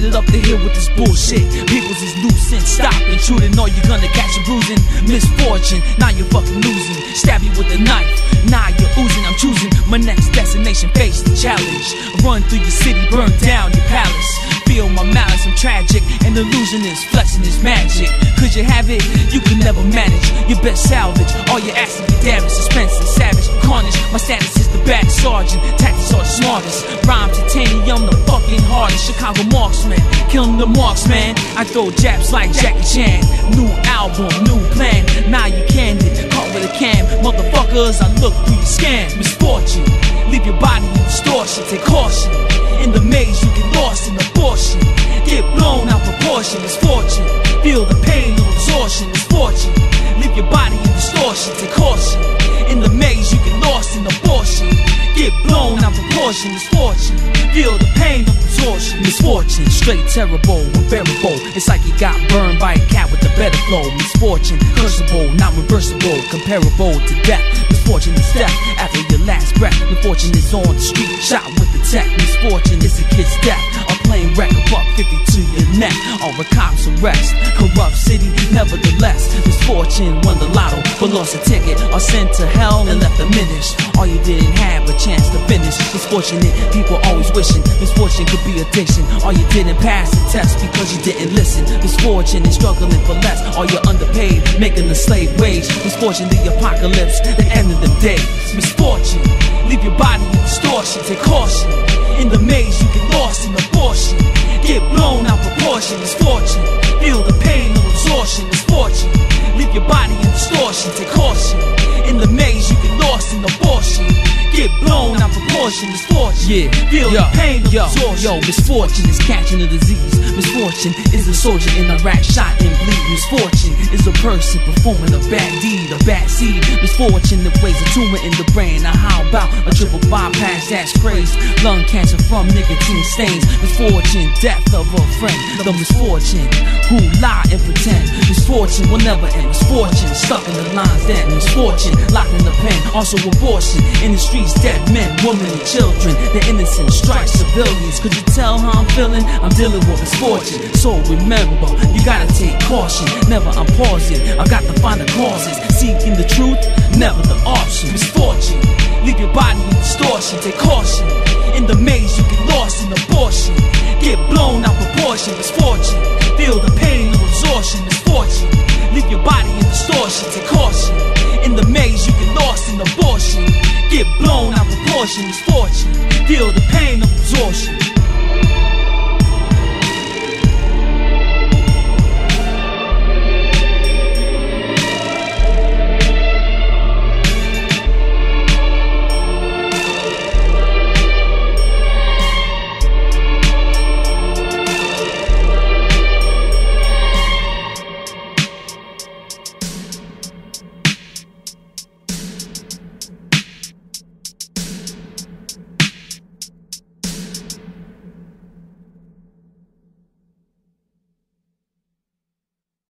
headed up the hill with this bullshit. People's is nuisance. Stop intruding or you're gonna catch a bruising. Misfortune, now you're fucking losing. Stab you with a knife, now you're oozing. I'm choosing my next destination, face the challenge. Run through your city, burn down your palace. Feel my malice, I'm tragic. An illusion is flexing is magic. Could you have it? You can never manage. Your best salvage, all your assets be damaged. Suspense and savage, carnage. My status is the back sergeant. Tactics are the smartest. Rhyme titanium, the fucking hardest. Chicago marksman, killing the marksman. I throw japs like Jackie Chan. New album, new plan. Now you candid, caught with a can. Motherfuckers, I look through your scan. Misfortune, leave your body in distortion. Take caution. In the maze, you get lost in abortion. Get blown out proportion, misfortune. Feel the pain of absorption, misfortune. Leave your body in distortion, take caution. In the maze, you get lost in abortion. Get blown out proportion, misfortune. Feel the pain of absorption, misfortune. Straight terrible, unbearable. It's like you got burned by a cat with a better flow. Misfortune, curseable, not reversible. Comparable to death. Misfortune is death after your last breath. Misfortune is on the street, shot with the tech. Misfortune is a kid's death. A plane wreck, a buck 50 to your neck. Or a cop's arrest. Corrupt city, nevertheless. Misfortune won the lotto, but lost a ticket. Or sent to hell and left diminished. All you didn't have a chance to finish. Misfortunate people always wishing. Misfortune could be addiction. Or you didn't pass the test because you didn't listen. Misfortune is struggling for less. Or you're underpaid, making the slave wage. Misfortune, the apocalypse, the end of the day. Misfortune, leave your body in distortion. Take caution. In the maze, you get lost in abortion. Get blown out proportion. Misfortune, feel the pain of absorption. Misfortune, leave your body in distortion. Take caution. In the maze, you get lost in abortion. Get blown out proportion, misfortune. Yeah, feel the pain of absorption. Misfortune is catching a disease. Misfortune is a soldier in Iraq shot and bleed. Misfortune is a person performing a bad deed, a bad seed. Misfortune that weighs a tumor in the brain. Now how about a triple bypass? That's crazy. Lung cancer from nicotine stains. Misfortune, death of a friend. The misfortune who lie and pretend. Misfortune will never end. Misfortune stuck in the lines then. Misfortune locked in the pen. Also abortion in the streets. Dead men, women, and children. The innocent strike civilians. Could you tell how I'm feeling? I'm dealing with misfortune. So remember, you gotta take caution. Never I'm pausing. I got to find the causes. Seeking the truth, never the option. Misfortune, leave your body in distortion. Take caution. In the maze, you get lost in abortion. Get blown out proportion. Misfortune, feel the pain of absorption. Misfortune, leave your body in distortion. Take caution. In the maze, you get lost in abortion. Get blown out proportion, misfortune. Feel the pain of absorption.